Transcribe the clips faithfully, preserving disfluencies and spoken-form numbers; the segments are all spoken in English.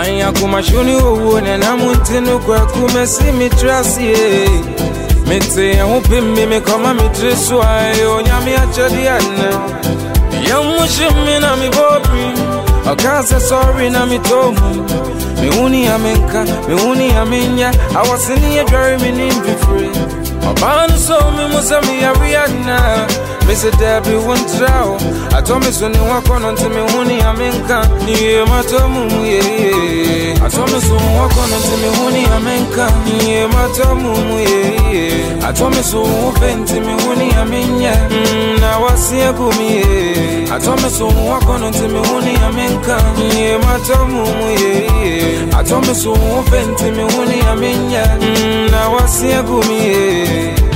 Anya kumashuni uone na muntinu kwa kumesi mitrasi Mete ya upimi mekoma mitriswa yo nyami achadiana Ya mushimi na mibobi Akaze sorry na mitomu Miuni ya menka, miuni ya minya Awasini ya jari minimbi free Abanu so mi musami ya Rihanna Mister Debbie Wuntrao Atomi suni wako nanti miuni ya menka Niye matomu ye Atomi suni wako nanti miuni ya menka Niye matomu ye Atomi suni ufenti miuni ya minya Na wasi ya kumi ye Atomi suni wako nanti miuni ya menka Niye matomu ye Atomi suni ufenti miuni ya minya Na wasi ya kumi ye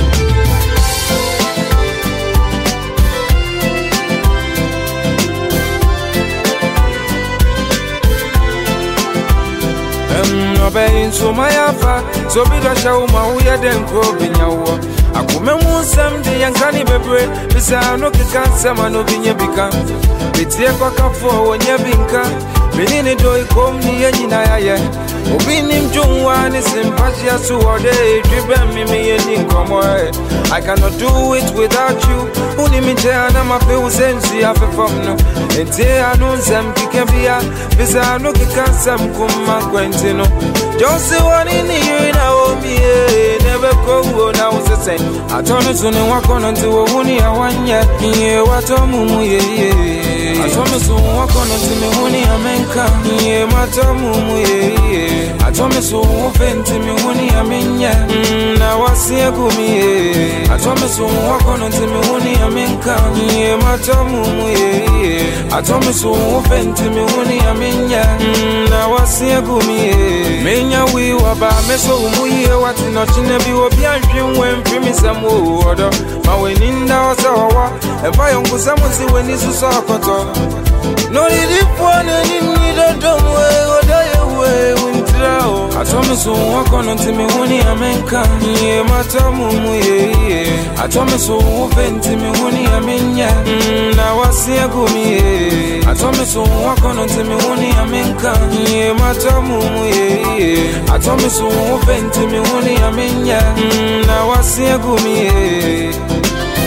Obey so my afa, so be the show my way then go in your Akume Musam de Yankani Bebre, Bisa no cancer man of Vinya Bika. It's a cock for when you binka. Benini doy come near Yinaya. Obinim Jungwan is in Pasia to all day, driven me in Comoy. I cannot do it without you. Only me Jana, my feel sense, you have a phone. And say I know some Kikabia, Bisa no cancer, Kuma Quentino. Just one in here now, me never go now. I turn it to the walk on until a honey. I want ya here. What a mumu ye. I told me to walk on until me honey. I mean, come here. What a mumu ye. I told me to offend me honey. I mean, ya. Now I see a gumi. I told me to walk on until me honey. I mean, come here. What a mumu ye. I told me to offend me honey. I mean, ya. Now I see a gumi. Menya we were by me so we what not in a view of Yankin when Primi some water. My winning now saw and by Uncle Samuel see when this is our photo. No need one and in need a dumb way or die away winter. I told me so walk on until me honey I mean come here, Matamu. I told me so open to me honey I mean ya. Now I see a gumi. I told me so walk on until me honey I mean come here, Matamu. I told me so open to me honey I mean ya. Now I see a gumi.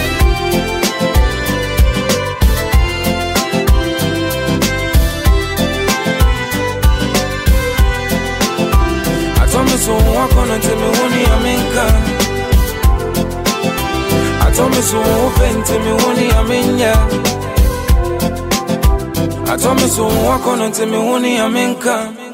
So walk on until me honey I mean come. I told me so open to me honey I mean ya. I told me so walk on until me honey I mean come.